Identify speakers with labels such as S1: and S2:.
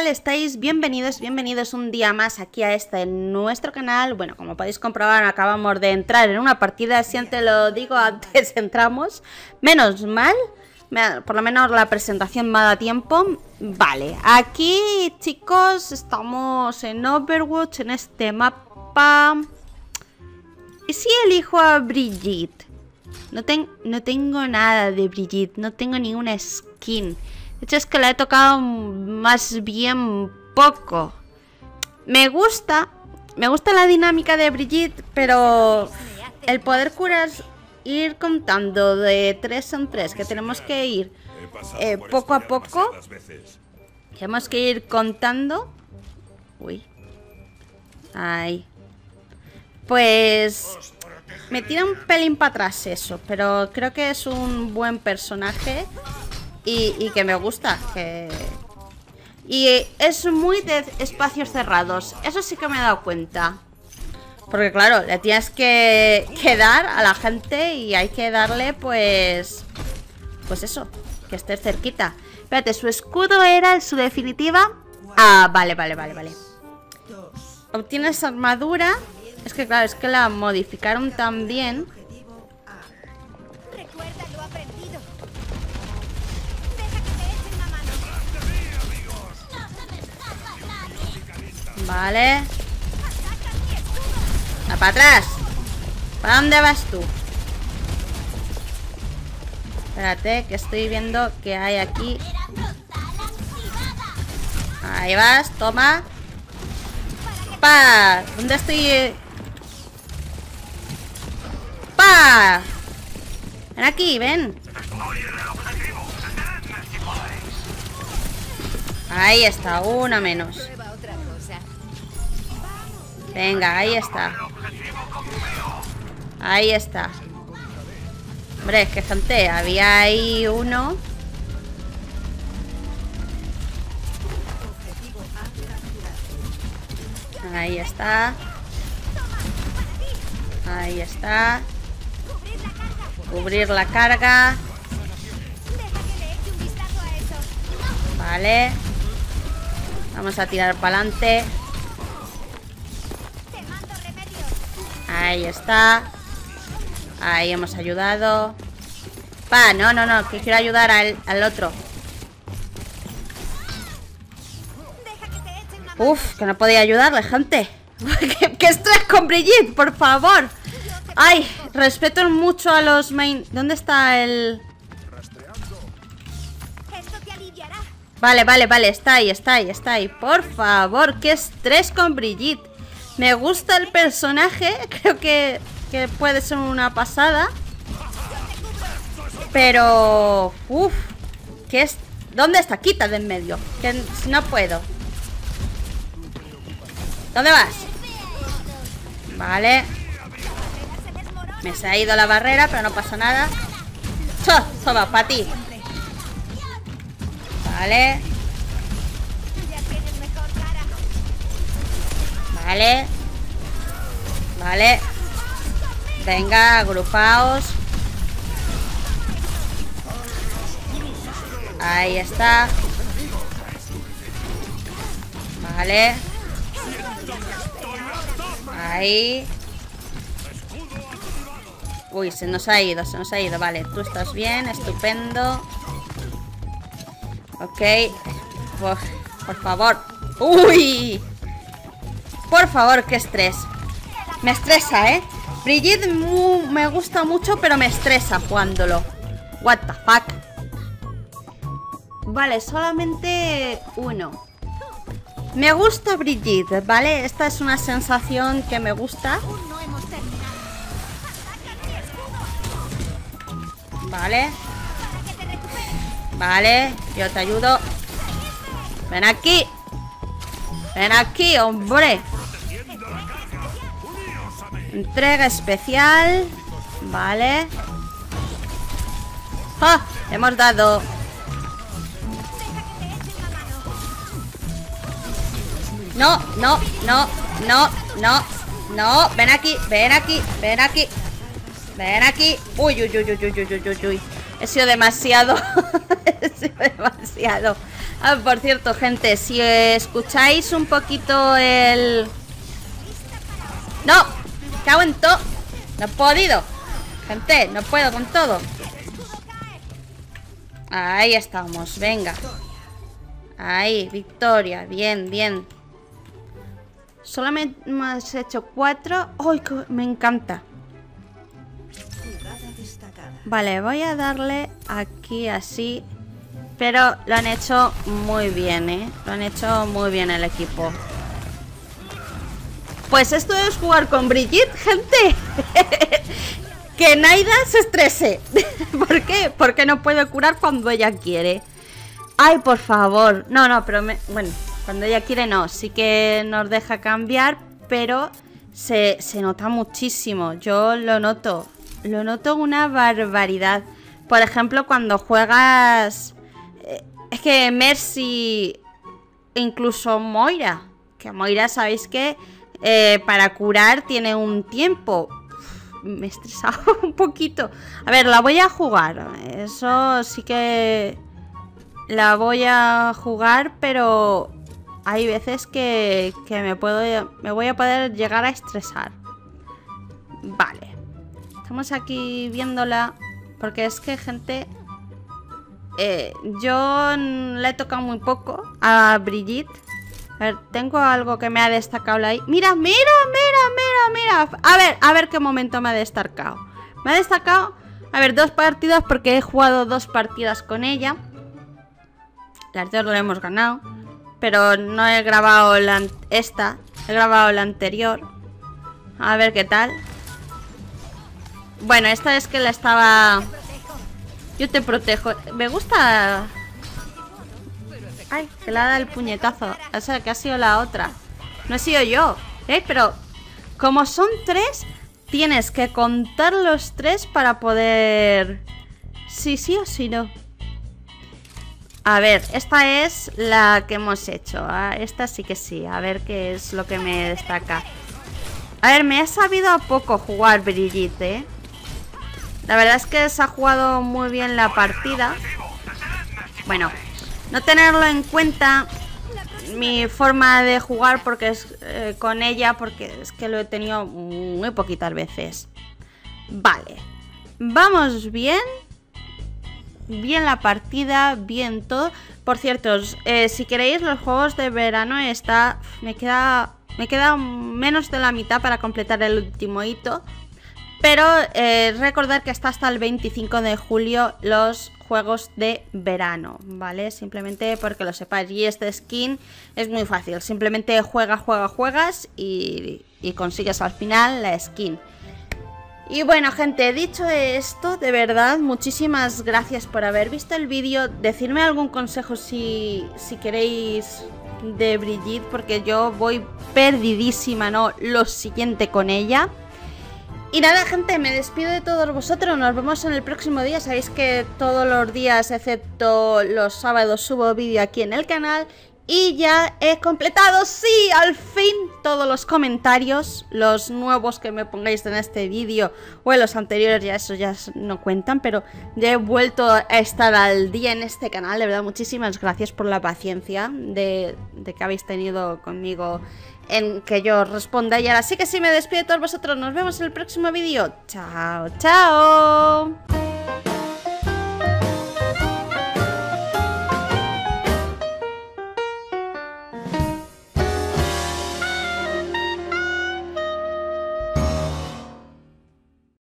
S1: tal estáis? Bienvenidos, bienvenidos un día más aquí a nuestro canal. Bueno, como podéis comprobar, acabamos de entrar en una partida. Siempre lo digo, antes entramos. Menos mal, por lo menos la presentación me ha dado tiempo. Vale, aquí chicos, estamos en Overwatch, en este mapa. ¿Y si elijo a Brigitte? No tengo nada de Brigitte, no tengo ninguna skin. De hecho es que la he tocado más bien poco. Me gusta la dinámica de Brigitte, pero el poder curar, ir contando de 3 en 3, que tenemos que ir poco a poco. Tenemos que ir contando. Uy. Ay. Pues me tira un pelín para atrás eso, pero creo que es un buen personaje. Y que me gusta, y es muy de espacios cerrados. Eso sí que me he dado cuenta. Porque claro, le tienes que dar a la gente. Y hay que darle pues eso, que esté cerquita. Espérate, su escudo era su definitiva. Ah, vale. Obtienes armadura. Es que claro, es que la modificaron también. Vale. ¡Va para atrás! ¿Para dónde vas tú? Espérate, que estoy viendo que hay aquí. Ahí vas, toma. ¡Pa! ¿Dónde estoy? ¡Pa! Ven aquí, ven. Ahí está, una menos. Venga, ahí está. Ahí está. Hombre, es que gente, había ahí uno. Ahí está. Ahí está. Cubrir la carga. Vale. Vamos a tirar para adelante. Ahí está. Ahí hemos ayudado. Pa, no, que quiero ayudar al otro. Uf, que no podía ayudarle, gente. ¿Qué estrés con Brigitte, por favor? Ay, respeto mucho a los main. ¿Dónde está el...? Vale, está ahí. Por favor, qué estrés con Brigitte. Me gusta el personaje, creo que puede ser una pasada. Pero... Uff, ¿qué es? ¿Dónde está? Quita de en medio, que no puedo. ¿Dónde vas? Vale. Me se ha ido la barrera, pero no pasa nada. Toma, para ti. Vale. Vale. Venga, agrupaos. Ahí está. Vale. Ahí. Uy, se nos ha ido. Vale, tú estás bien, estupendo. Ok. Por favor. Uy. Por favor, qué estrés. Me estresa, ¿eh? Brigitte me gusta mucho, pero me estresa jugándolo. What the fuck. Vale, solamente uno. Me gusta Brigitte, ¿vale? Esta es una sensación que me gusta. Vale, yo te ayudo. Ven aquí, hombre. Entrega especial. Vale. ¡Ah! Hemos dado. No. Ven aquí. Uy. He sido demasiado. Ah, por cierto, gente, si escucháis un poquito el... ¡No! ¡Cago en todo! No he podido. Gente, no puedo con todo. Ahí estamos, venga. Ahí, victoria, bien, bien. Solamente hemos hecho 4. ¡Ay, me encanta! Vale, voy a darle aquí así. Pero lo han hecho muy bien, ¿eh? Lo han hecho muy bien el equipo. Pues esto es jugar con Brigitte, gente. Que Naida se estrese. ¿Por qué? Porque no puede curar cuando ella quiere. Ay, por favor. No, pero bueno, cuando ella quiere no. Sí que nos deja cambiar, pero se nota muchísimo. Yo lo noto. Lo noto una barbaridad. Por ejemplo, cuando juegas... Es que Mercy, incluso Moira, que Moira sabéis que para curar tiene un tiempo. Me he estresado un poquito. A ver, la voy a jugar. Eso sí que la voy a jugar, pero hay veces que me voy a poder llegar a estresar. Vale. Estamos aquí viéndola, porque es que, gente... yo le he tocado muy poco a Brigitte. A ver, tengo algo que me ha destacado ahí. Mira, mira. A ver qué momento me ha destacado. Me ha destacado, a ver, 2 partidas, porque he jugado 2 partidas con ella. Las 2 lo hemos ganado, pero no he grabado esta. He grabado la anterior. A ver qué tal. Bueno, esta es que la estaba... Yo te protejo. Me gusta... Ay, que le ha dado el puñetazo. O sea, que ha sido la otra. No he sido yo. Pero como son 3, tienes que contar los 3 para poder... Sí o sí no. A ver, esta es la que hemos hecho. Esta sí que sí. A ver qué es lo que me destaca. A ver, me ha sabido a poco jugar Brigitte, La verdad es que se ha jugado muy bien la partida. Bueno, no tenerlo en cuenta mi forma de jugar porque es con ella, porque es que lo he tenido muy poquitas veces. Vale, vamos bien. Bien la partida, bien todo. Por cierto, si queréis los juegos de verano me queda menos de la mitad para completar el último hito. Pero recordad que está hasta el 25 de julio los juegos de verano, ¿vale? Simplemente porque lo sepáis. Y este skin es muy fácil. Simplemente juegas y consigues al final la skin. Y bueno, gente, dicho esto, de verdad, muchísimas gracias por haber visto el vídeo. Decidme algún consejo si queréis de Brigitte, porque yo voy perdidísima, ¿no? Lo siguiente con ella. Y nada, gente, me despido de todos vosotros. Nos vemos en el próximo día. Sabéis que todos los días, excepto los sábados, subo vídeo aquí en el canal. Y ya he completado, sí, al fin, todos los comentarios. Los nuevos que me pongáis en este vídeo o en los anteriores, ya eso ya no cuentan. Pero ya he vuelto a estar al día en este canal. De verdad, muchísimas gracias por la paciencia de que habéis tenido conmigo en que yo responda. Y ahora sí que sí, me despido de todos vosotros. Nos vemos en el próximo vídeo. Chao, chao.